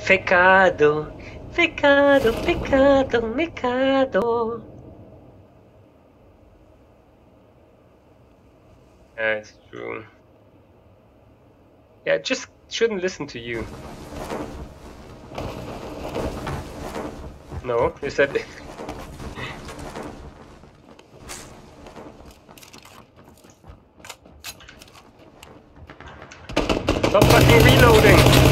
Pecado, pecado, pecado, pecado. Yeah, it's true. Yeah, just shouldn't listen to you. No, you said. Stop fucking reloading!